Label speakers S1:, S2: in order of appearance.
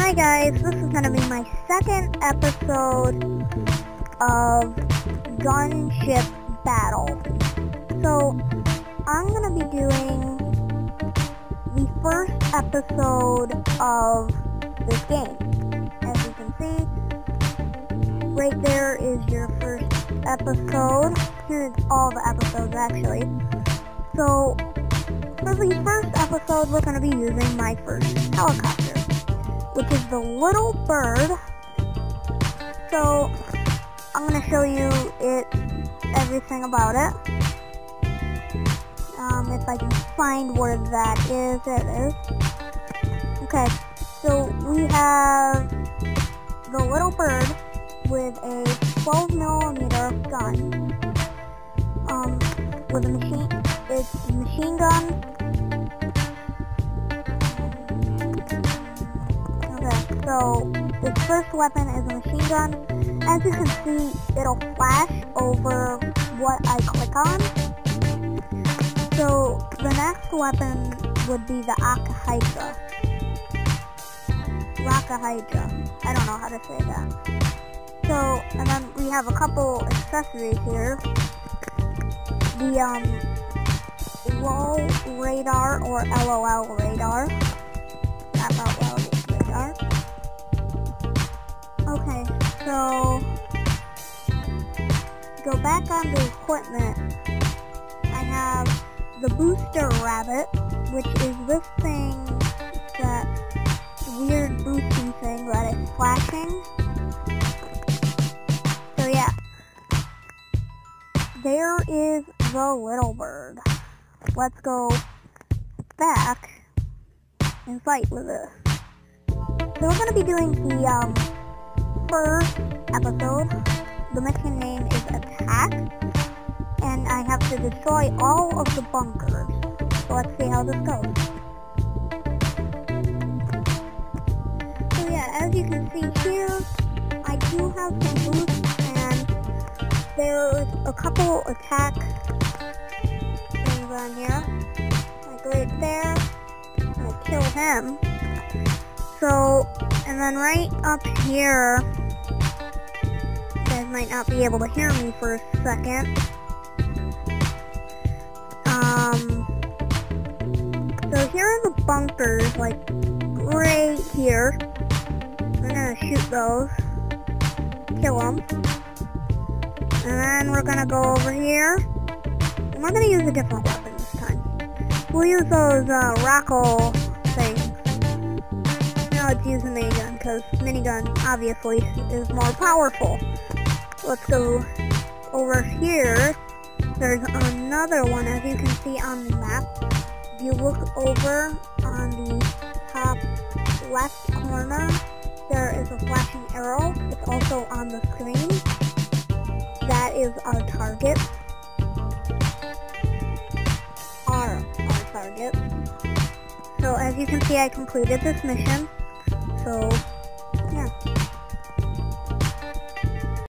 S1: Hi guys, this is going to be my second episode of Gunship Battle. So, I'm going to be doing the first episode of this game. As you can see, right there is your first episode. Here's all the episodes actually. So, for the first episode, we're going to be using my first helicopter, which is the little bird. So, I'm going to show you everything about it. If I can find where that is, there it is. Okay, so we have the little bird with a 12mm gun. With a it's a machine gun. Okay, so this first weapon is a machine gun. As you can see, it'll flash over what I click on. So the next weapon would be the Hydra. Hydra. I don't know how to say that. So, and then we have a couple accessories here. The LOL radar or LOL radar. That's not LOL radar. Okay, so go back on the equipment. I have the booster rabbit, which is this thing, that weird boosting thing that is flashing. So yeah, there is the little bird. Let's go back and fight with it. So we're going to be doing the first episode. The mission name is Attack, and I have to destroy all of the bunkers. So let's see how this goes. So yeah, as you can see here, I do have some boosts, and there's a couple attack things on here. Like right there. I'm gonna kill him. So, and then right up here, you guys might not be able to hear me for a second. So here are the bunkers, like right here. We're gonna shoot those, kill them, and then we're gonna go over here, and we're gonna use a different weapon this time. We'll use those Rocco things. No, let's use a minigun, because minigun obviously is more powerful. Let's go over here. There's another one, as you can see on the map. If you look over on the top left corner, there is a flashing arrow. It's also on the screen. That is our target. Our target. So as you can see, I completed this mission. So